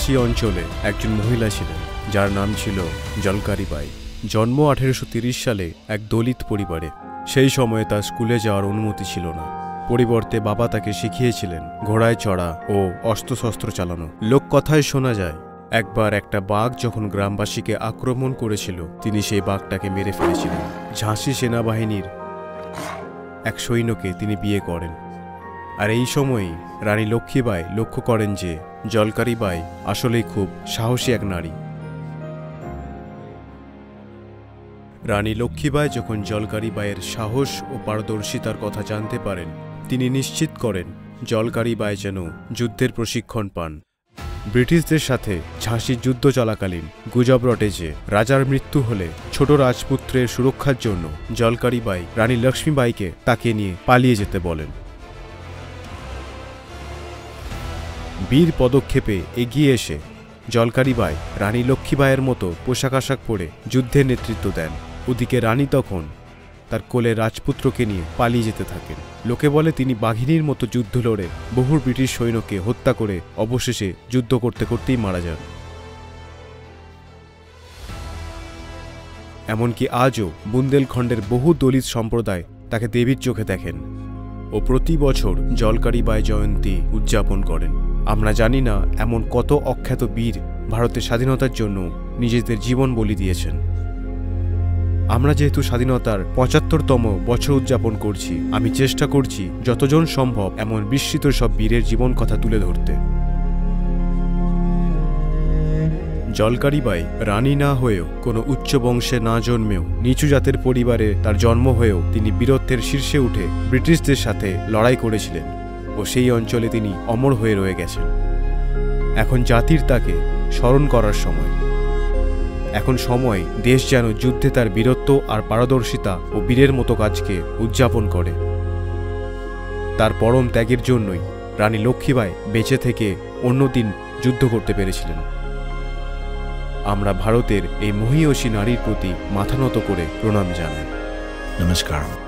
ঝাঁসি অঞ্চলে একজন মহিলা ছিলেন যার নাম ছিল জলকারি বাই। জন্ম 1830 সালে এক দলিত পরিবারে। সেই সময়ে তার স্কুলে যাওয়ার অনুমতি ছিল না। পরিবর্তে বাবা তাকে শিখিয়েছিলেন ঘোড়ায় চড়া ও অস্ত্রশস্ত্র চালানো। লোককথায় শোনা যায় একবার একটা বাঘ যখন গ্রামবাসীকে আক্রমণ করেছিল তিনি সেই বাঘটাকে মেরে ফেলেছিলেন। ঝাঁসি সেনাবাহিনীর এক সৈন্যকে তিনি বিয়ে করেন। আর এই সময়েই রানী লক্ষ্মীবাই লক্ষ্য করেন যে জলকারি বাই আসলেই খুব সাহসী এক নারী। রানী লক্ষ্মীবাই যখন জলকারি বাইয়ের সাহস ও পারদর্শিতার কথা জানতে পারেন তিনি নিশ্চিত করেন জলকারি বাই যেন যুদ্ধের প্রশিক্ষণ পান। ব্রিটিশদের সাথে ঝাঁসির যুদ্ধ চলাকালীন গুজব রটে যে রাজার মৃত্যু হলে ছোট রাজপুত্রের সুরক্ষার জন্য জলকারি বাই রানী লক্ষ্মীবাইকে তাকে নিয়ে পালিয়ে যেতে বলেন। বীর পদক্ষেপে এগিয়ে এসে জলকারি বাই রানী লক্ষ্মীবাইয়ের মতো পোশাক আশাক পরে যুদ্ধের নেতৃত্ব দেন। ওদিকে রানী তখন তার কোলে রাজপুত্রকে নিয়ে পালিয়ে যেতে থাকেন। লোকে বলে তিনি বাঘিনীর মতো যুদ্ধ লড়ে বহু ব্রিটিশ সৈন্যকে হত্যা করে অবশেষে যুদ্ধ করতে করতেই মারা যান। এমনকি আজও বুন্দেলখণ্ডের বহু দলিত সম্প্রদায় তাকে দেবীর চোখে দেখেন ও প্রতি বছর জলকারি বাই জয়ন্তী উদযাপন করেন। আমরা জানি না এমন কত অখ্যাত বীর ভারতের স্বাধীনতার জন্য নিজেদের জীবন বলি দিয়েছেন। আমরা যেহেতু স্বাধীনতার ৭৫তম বছর উদযাপন করছি, আমি চেষ্টা করছি যতজন সম্ভব এমন বিস্মৃত সব বীরের জীবন কথা তুলে ধরতে। জলকারি বাই রানী না হয়েও কোনো উচ্চ বংশে না জন্মেও নিচু জাতের পরিবারে তার জন্ম হয়েও তিনি বীরত্বের শীর্ষে উঠে ব্রিটিশদের সাথে লড়াই করেছিলেন ও সেই অঞ্চলে তিনি অমর হয়ে রয়ে গেছেন। এখন জাতির তাকে স্মরণ করার সময়। এখন সময় দেশ যেন যুদ্ধে তার বীরত্ব আর পারদর্শিতা ও বীরের মতো কাজকে উদযাপন করে। তার পরম ত্যাগের জন্যই রানী লক্ষ্মীবাই বেঁচে থেকে অন্যদিন যুদ্ধ করতে পেরেছিলেন। আমরা ভারতের এই মহীয়সী নারীর প্রতি মাথা নত করে প্রণাম জানাই। নমস্কার।